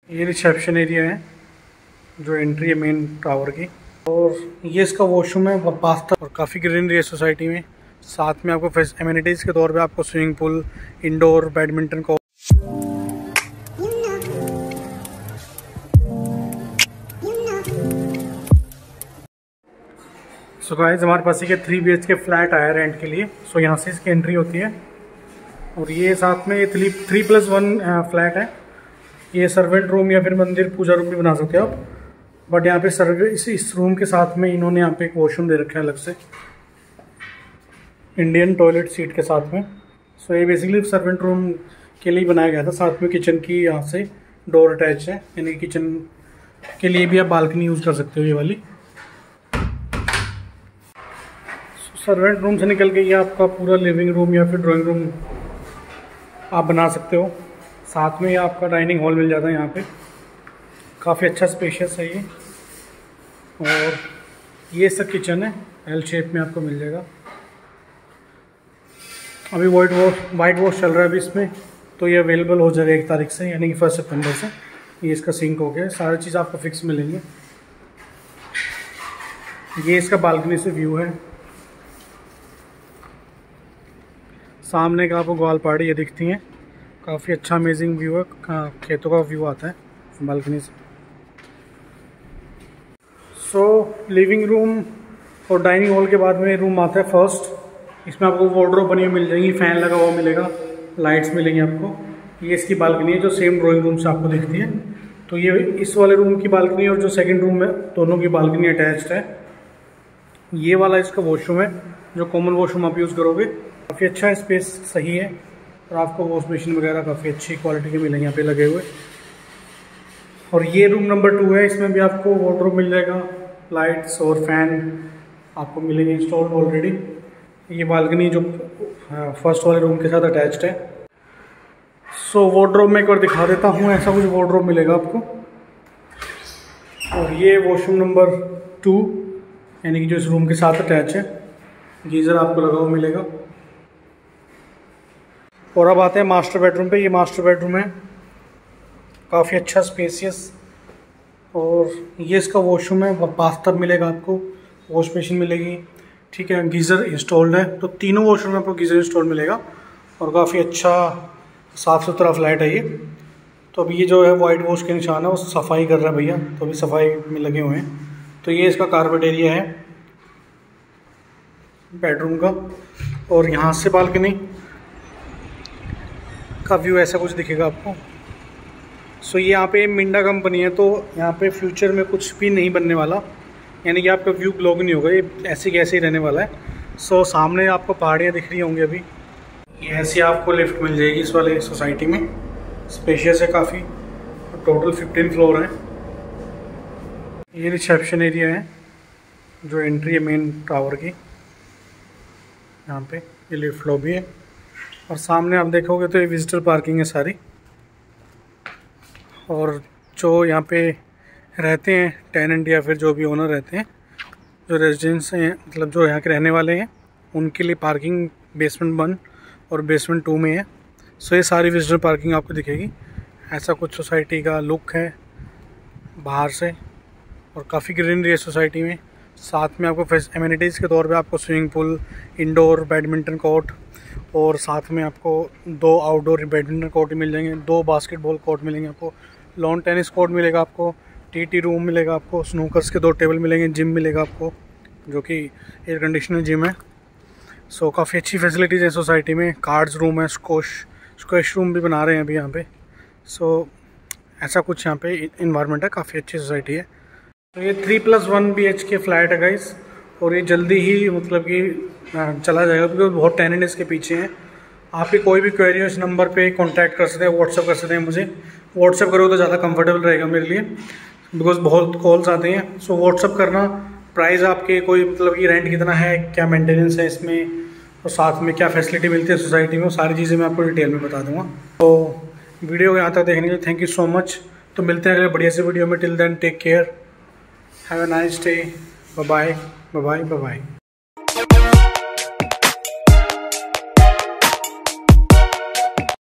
ये reception area है जो एंट्री है मेन टावर की, और ये इसका वॉशरूम है बाथटब, और काफ़ी ग्रीनरी है सोसाइटी में। साथ में आपको एमिनिटीज़ के तौर पे आपको स्विमिंग पूल, इंडोर बैडमिंटन को। सो गाइस, हमारे पास ये 3 BHK फ्लैट आया रेंट के लिए। सो यहाँ से इसकी एंट्री होती है, और ये साथ में ये 3+1 फ्लैट है। ये सर्वेंट रूम या फिर मंदिर पूजा रूम भी बना सकते हो आप, बट यहाँ पे इस रूम के साथ में इन्होंने यहाँ पे एक वॉशरूम दे रखा है अलग से, इंडियन टॉयलेट सीट के साथ में। सो ये बेसिकली सर्वेंट रूम के लिए बनाया गया था। साथ में किचन की यहाँ से डोर अटैच है, यानी कि किचन के लिए भी आप बालकनी यूज़ कर सकते हो ये वाली। सर्वेंट रूम से निकल के ये आपका पूरा लिविंग रूम या फिर ड्राइंग रूम आप बना सकते हो। साथ में ये आपका डाइनिंग हॉल मिल जाता है यहाँ पे, काफ़ी अच्छा स्पेशियस है ये। और ये सब किचन है, एल शेप में आपको मिल जाएगा। अभी वाइट वॉश चल रहा है अभी इसमें, तो ये अवेलेबल हो जाएगा 1 तारीख से, यानी कि 1 सितंबर से। ये इसका सिंक हो गया, सारी चीज़ आपको फिक्स मिलेंगे। ये इसका बालकनी से व्यू है, सामने का आपको ग्वालपाड़ी ये दिखती हैं, काफ़ी अच्छा अमेजिंग व्यू है, खेतों का व्यू आता है बालकनी से। सो लिविंग रूम और डाइनिंग हॉल के बाद में रूम आता है फर्स्ट। इसमें आपको वार्डरोब बनी हुई मिल जाएगी, फ़ैन लगा हुआ मिलेगा, लाइट्स मिलेंगी आपको। ये इसकी बालकनी है जो सेम ड्राइंग रूम से आपको दिखती है। तो ये इस वाले रूम की बालकनी और जो सेकंड रूम है, दोनों की बालकनी अटैच्ड है। ये वाला इसका वॉशरूम है जो कॉमन वॉशरूम आप यूज़ करोगे। काफ़ी अच्छा है, स्पेस सही है, और आपको वॉश बेसिन वगैरह काफ़ी अच्छी क्वालिटी के मिलेंगे यहाँ पे लगे हुए। और ये रूम नंबर 2 है, इसमें भी आपको वार्डरोब मिल जाएगा, लाइट्स और फैन आपको मिलेंगे इंस्टॉल्ड ऑलरेडी। ये बालकनी जो फर्स्ट वाले रूम के साथ अटैच्ड है। सो वार्डरोब में एक बार दिखा देता हूँ, ऐसा कुछ वार्डरोब मिलेगा आपको। और ये वॉशरूम नंबर 2, यानी कि जो इस रूम के साथ अटैच है। गीज़र आपको लगा हुआ मिलेगा। और अब आते हैं मास्टर बेडरूम पे। ये मास्टर बेडरूम है, काफ़ी अच्छा स्पेसियस, और ये इसका वॉशरूम है, बाथटब मिलेगा आपको, वॉश बेसिन मिलेगी, ठीक है। गीज़र इंस्टॉल्ड है, तो तीनों वॉशरूम में आपको गीज़र इंस्टॉल्ड मिलेगा, और काफ़ी अच्छा साफ़ सुथरा फ्लैट है ये। तो अभी ये जो है वाइट वॉश के निशान है, वो सफाई कर रहा है भैया, तो अभी सफाई में लगे हुए हैं। तो ये इसका कारपेट एरिया है बेडरूम का, और यहाँ से बालकनी का व्यू ऐसा कुछ दिखेगा आपको। सो ये यहाँ पे मिंडा कंपनी है, तो यहाँ पे फ्यूचर में कुछ भी नहीं बनने वाला, यानी कि आपका व्यू ब्लॉक नहीं होगा, ये ऐसे कैसे ही रहने वाला है। सो सामने आपको पहाड़ियाँ दिख रही होंगी अभी। ये ऐसी आपको लिफ्ट मिल जाएगी इस वाले सोसाइटी में, स्पेशियस है काफ़ी, टोटल 15 फ्लोर है। ये रिसेप्शन एरिया है जो एंट्री है मेन टावर की, यहाँ पे ये लिफ्ट लॉबी है, और सामने आप देखोगे तो ये विजिटर पार्किंग है सारी। और जो यहाँ पे रहते हैं टेनेंट या फिर जो भी ओनर रहते हैं, जो रेजिडेंट्स हैं, मतलब जो यहाँ के रहने वाले हैं, उनके लिए पार्किंग बेसमेंट 1 और बेसमेंट 2 में है। सो ये सारी विजिटर पार्किंग आपको दिखेगी। ऐसा कुछ सोसाइटी का लुक है बाहर से, और काफ़ी ग्रीनरी है सोसाइटी में। साथ में आपको एमिनिटीज़ के तौर पे आपको swimming pool, indoor badminton court, और साथ में आपको 2 आउटडोर बैडमिंटन कोर्ट मिल जाएंगे, 2 बास्केटबॉल कोर्ट मिलेंगे आपको, लॉन टेनिस कोर्ट मिलेगा आपको, टीटी रूम मिलेगा आपको, स्नूकर्स के 2 टेबल मिलेंगे, जिम मिलेगा आपको जो कि एयर कंडीशनर जिम है। सो काफ़ी अच्छी फैसिलिटीज़ हैं सोसाइटी में। कार्ड्स रूम है, स्क्वैश रूम भी बना रहे हैं अभी यहाँ पे। सो ऐसा कुछ यहाँ पे इन्वायरमेंट है, काफ़ी अच्छी सोसाइटी है। तो ये 3+1 BHK फ्लैट है गाइस, और ये जल्दी ही मतलब कि चला जाएगा, क्योंकि बहुत टेनेंट इसके पीछे हैं। आपकी कोई भी क्वेरी हो इस नंबर पे कांटेक्ट कर सकते हैं, व्हाट्सअप कर सकते हैं मुझे। व्हाट्सअप करोगे तो ज़्यादा कंफर्टेबल रहेगा मेरे लिए, बिकॉज बहुत कॉल्स आते हैं। सो व्हाट्सअप करना, प्राइस आपके कोई मतलब कि रेंट कितना है, क्या मेंटेनेंस है इसमें, और साथ में क्या फैसिलिटी मिलती है सोसाइटी में, वो सारी चीज़ें मैं आपको डिटेल में बता दूँगा। तो वीडियो को यहाँ तक देखने के लिए थैंक यू सो मच। तो मिलते हैं अगले बढ़िया से वीडियो में। Till then take care, have a nice day, bye bye bye bye bye.